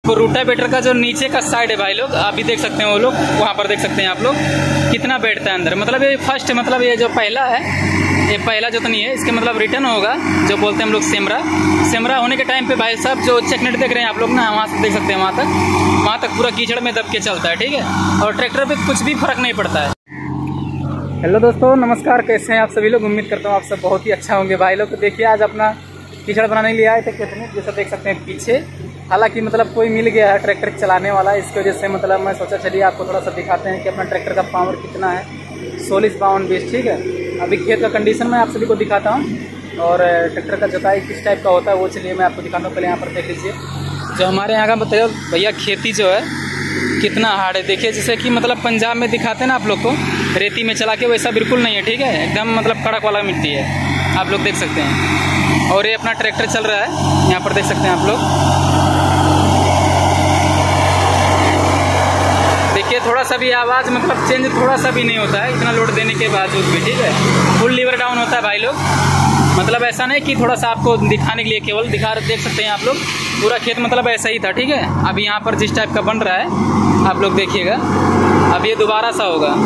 Rotavator का जो नीचे का साइड है भाई लोग, अभी देख सकते हैं वो लोग वहाँ पर देख सकते हैं आप लोग कितना बैठता है अंदर। मतलब ये फर्स्ट, मतलब ये जो पहला है, ये पहला जो तो नहीं है, इसके मतलब रिटर्न होगा जो बोलते हैं हम लोग सेमरा होने के टाइम पे भाई साहब जो चेकनेट देख रहे हैं आप लोग ना, वहाँ से देख सकते हैं वहाँ तक पूरा कीचड़ में दब के चलता है, ठीक है। और ट्रैक्टर पे कुछ भी फर्क नहीं पड़ता है। हेलो दोस्तों, नमस्कार, कैसे हैं आप सभी लोग। उम्मीद करता हूँ आप सब बहुत ही अच्छा होंगे भाई लोग। तो देखिए आज अपना कीचड़ बनाने के लिए आए थे कितने, जैसा देख सकते हैं पीछे। हालांकि मतलब कोई मिल गया है ट्रैक्टर चलाने वाला, इसकी वजह से मतलब मैं सोचा चलिए आपको थोड़ा सा दिखाते हैं कि अपना ट्रैक्टर का पावर कितना है। 16-52 ठीक है। अभी खेत का कंडीशन मैं आप सभी को दिखाता हूँ और ट्रैक्टर का जोताई किस टाइप का होता है वो चलिए मैं आपको दिखाता हूँ। पहले यहाँ पर देख लीजिए जो हमारे यहाँ का बताइए भैया, खेती जो है कितना हार्ड है। देखिए जैसे कि मतलब पंजाब में दिखाते हैं ना आप लोग को रेती में चला के, वैसा बिल्कुल नहीं है, ठीक है। एकदम मतलब कड़क वाला मिट्टी है, आप लोग देख सकते हैं। और ये अपना ट्रैक्टर चल रहा है, यहाँ पर देख सकते हैं आप लोग। देखिए थोड़ा सा भी आवाज़ मतलब चेंज थोड़ा सा भी नहीं होता है, इतना लोड देने के बावजूद भी, ठीक है। फुल लीवर डाउन होता है भाई लोग। मतलब ऐसा नहीं कि थोड़ा सा आपको दिखाने के लिए केवल देख सकते हैं आप लोग। पूरा खेत मतलब ऐसा ही था, ठीक है। अब यहाँ पर जिस टाइप का बन रहा है आप लोग देखिएगा, अब ये दोबारा सा होगा।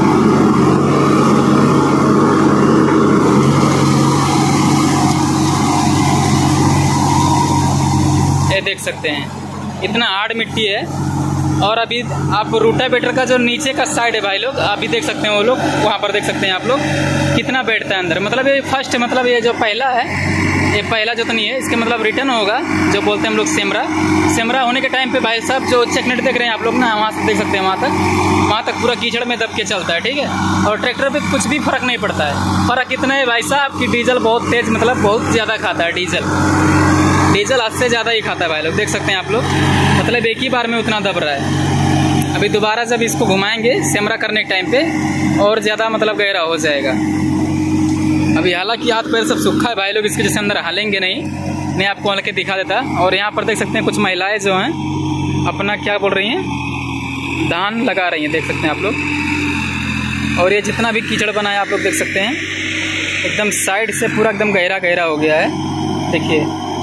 ये देख सकते हैं इतना हार्ड मिट्टी है। और अभी आप रोटावेटर का जो नीचे का साइड है भाई लोग, अभी देख सकते हैं वो लोग वहाँ पर देख सकते हैं आप लोग कितना बैठता है अंदर। मतलब ये फर्स्ट, मतलब ये जो पहला है, ये पहला जो तो नहीं है, इसके मतलब रिटर्न होगा जो बोलते हैं हम लोग सेमरा होने के टाइम पे भाई साहब जो चेकनेट देख रहे हैं आप लोग ना, वहाँ से देख सकते हैं वहाँ तक पूरा कीचड़ में दब के चलता है, ठीक है। और ट्रैक्टर पे कुछ भी फर्क नहीं पड़ता है। फ़र्क इतना है भाई साहब कि डीजल बहुत तेज, मतलब बहुत ज़्यादा खाता है डीजल हद से ज़्यादा ही खाता है भाई लोग, देख सकते हैं आप लोग। मतलब एक ही बार में उतना दब रहा है। अभी दोबारा जब इसको घुमाएंगे सेमरा करने के टाइम पे और ज़्यादा मतलब गहरा हो जाएगा। अभी हालांकि हाथ पैर सब सूखा है भाई लोग, इसके जैसे अंदर हालेंगे नहीं। मैं आपको हल्के दिखा देता। और यहाँ पर देख सकते हैं कुछ महिलाएं जो हैं अपना क्या बोल रही हैं, धान लगा रही हैं, देख सकते हैं आप लोग। और ये जितना भी कीचड़ बना है आप लोग देख सकते हैं, एकदम साइड से पूरा एकदम गहरा हो गया है, देखिए।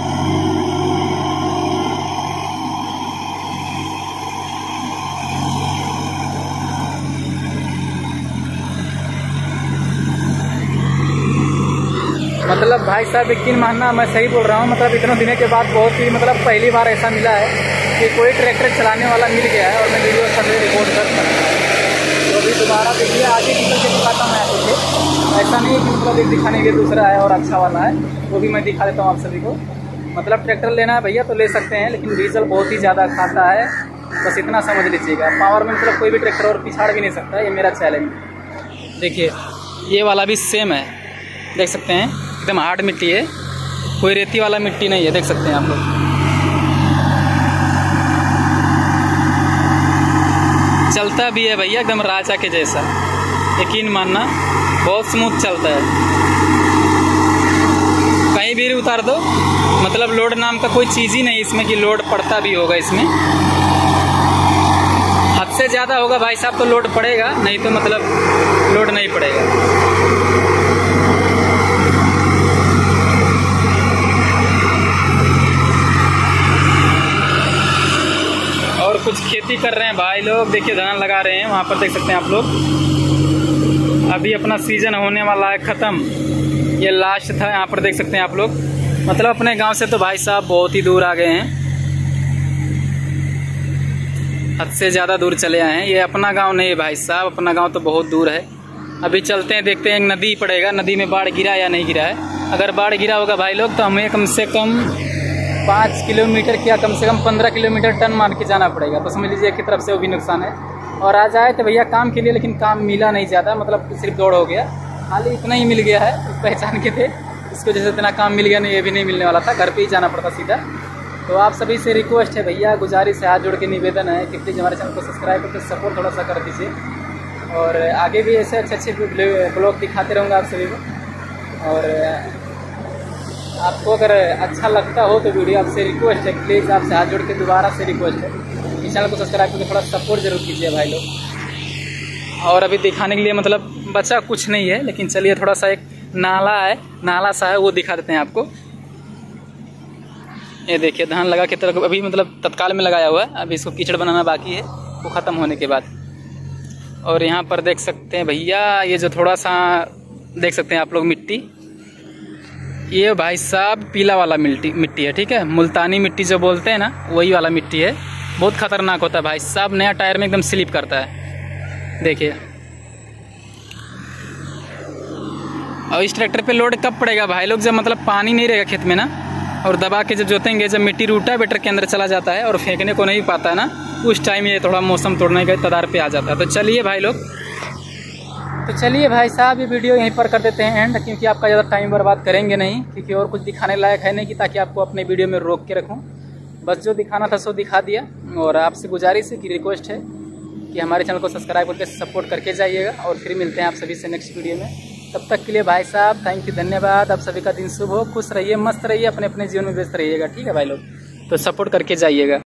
मतलब भाई साहब यकीन मानना, मैं सही बोल रहा हूँ। मतलब इतने दिनों के बाद बहुत ही मतलब पहली बार ऐसा मिला है कि कोई ट्रैक्टर चलाने वाला मिल गया है और मैं वीडियो सभी रिकॉर्ड कर सकता हूँ। तो अभी दोबारा देखिए आगे निकल के दिखाता हूँ मैं आपको। ऐसा नहीं है कि मतलब एक दिखाने के दूसरा है और अच्छा वाला है, वो भी मैं दिखा देता हूँ आप सभी को। मतलब ट्रैक्टर लेना है भैया तो ले सकते हैं, लेकिन डीजल बहुत ही ज़्यादा खाता है, बस इतना समझ लीजिएगा। पावर में मतलब कोई भी ट्रैक्टर और पिछाड़ भी नहीं सकता, ये मेरा चैलेंज। देखिए ये वाला भी सेम है, देख सकते हैं एकदम हार्ड मिट्टी है, कोई रेती वाला मिट्टी नहीं है, देख सकते हैं आप लोग। चलता भी है भैया एकदम राजा के जैसा, यकीन मानना बहुत स्मूथ चलता है। कहीं भी उतार दो, मतलब लोड नाम का कोई चीज़ ही नहीं इसमें कि लोड पड़ता भी होगा इसमें। हद से ज़्यादा होगा भाई साहब तो लोड पड़ेगा, नहीं तो मतलब लोड नहीं पड़ेगा। और कुछ खेती कर रहे हैं भाई लोग, देखिए धान लगा रहे हैं, वहाँ पर देख सकते हैं आप लोग। अभी अपना सीजन होने वाला है ख़त्म, ये लास्ट था, यहाँ पर देख सकते हैं आप लोग। मतलब अपने गांव से तो भाई साहब बहुत ही दूर आ गए हैं, हद से ज़्यादा दूर चले आए हैं। ये अपना गांव नहीं है भाई साहब, अपना गांव तो बहुत दूर है। अभी चलते हैं, देखते हैं नदी पड़ेगा, नदी में बाढ़ गिरा या नहीं गिरा है। अगर बाढ़ गिरा होगा भाई लोग तो हमें कम से कम 5 किलोमीटर क्या कम से कम 15 किलोमीटर टन मान के जाना पड़ेगा। तो समझ लीजिए एक तरफ से वो भी नुकसान है। और आ जाए तो भैया काम के लिए, लेकिन काम मिला नहीं ज़्यादा, मतलब सिर्फ दौड़ हो गया, खाली इतना ही मिल गया है। पहचान के थे इसको, जैसे इतना काम मिल गया नहीं, ये भी नहीं मिलने वाला था, घर पे ही जाना पड़ता सीधा। तो आप सभी से रिक्वेस्ट है भैया, गुजारिश है, हाथ जोड़ के निवेदन है कि प्लीज़ हमारे चैनल को सब्सक्राइब करके सपोर्ट थोड़ा सा कर दीजिए। और आगे भी ऐसे अच्छे ब्लॉग दिखाते रहूँगा आप सभी को। और आपको अगर अच्छा लगता हो तो वीडियो, आपसे रिक्वेस्ट है प्लीज़, आपसे हाथ जोड़ के दोबारा से रिक्वेस्ट है कि चैनल को सब्सक्राइब करके थोड़ा सपोर्ट जरूर कीजिए भाई लोग। और अभी दिखाने के लिए मतलब बचा कुछ नहीं है, लेकिन चलिए थोड़ा सा एक नाला है, नाला सा है, वो दिखा देते हैं आपको। ये देखिए धान लगा के तरफ अभी मतलब तत्काल में लगाया हुआ है, अभी इसको कीचड़ बनाना बाकी है, वो ख़त्म होने के बाद। और यहाँ पर देख सकते हैं भैया, ये जो थोड़ा सा देख सकते हैं आप लोग मिट्टी, ये भाई साहब पीला वाला मिट्टी है, ठीक है। मुल्तानी मिट्टी जो बोलते हैं ना, वही वाला मिट्टी है। बहुत खतरनाक होता है भाई साहब, नया टायर में एकदम स्लिप करता है, देखिए। और इस ट्रैक्टर पे लोड कब पड़ेगा भाई लोग, जब मतलब पानी नहीं रहेगा खेत में ना, और दबा के जब जोतेंगे, जब मिट्टी रोटावेटर के अंदर चला जाता है और फेंकने को नहीं पाता है ना, उस टाइम ये थोड़ा मौसम तोड़ने के कगार पे आ जाता है। तो चलिए भाई लोग, तो चलिए भाई साहब, ये वीडियो यहीं पर कर देते हैं एंड, क्योंकि आपका ज़्यादा टाइम बर्बाद करेंगे नहीं, क्योंकि और कुछ दिखाने लायक है नहीं कि ताकि आपको अपने वीडियो में रोक के रखूँ। बस जो दिखाना था सो दिखा दिया। और आपसे गुजारिश है कि रिक्वेस्ट है कि हमारे चैनल को सब्सक्राइब करके सपोर्ट करके जाइएगा। और फिर मिलते हैं आप सभी से नेक्स्ट वीडियो में। तब तक के लिए भाई साहब थैंक यू, धन्यवाद। आप सभी का दिन शुभ हो, खुश रहिए, मस्त रहिए, अपने अपने जीवन में व्यस्त रहिएगा, ठीक है भाई लोग। तो सपोर्ट करके जाइएगा।